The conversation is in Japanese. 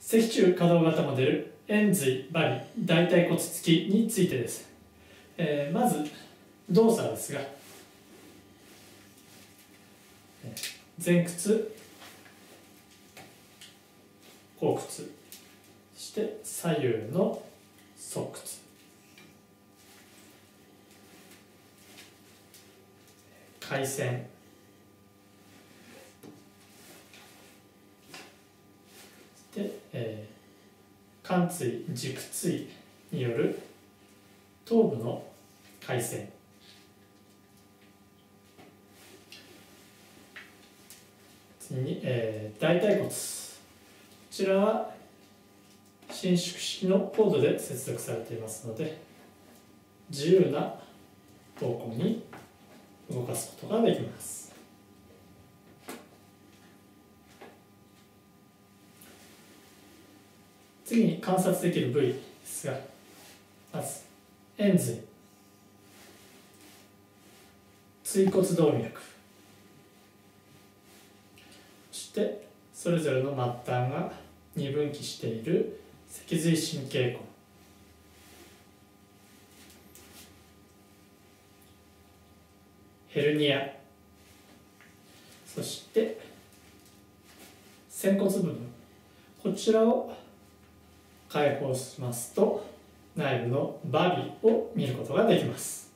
脊柱可動型モデル延髄バリ大腿骨つきについてです。まず動作ですが、前屈後屈、そして左右の側屈、回旋、で、貫椎軸椎による頭部の回旋、次に、大腿骨、こちらは伸縮式のコードで接続されていますので、自由な方向に動かすことができます。次に観察できる部位ですが、まず延髄、椎骨動脈、そしてそれぞれの末端が二分岐している脊髄神経根、ヘルニア、そして仙骨部分、こちらを開放しますと内部のバリを見ることができます。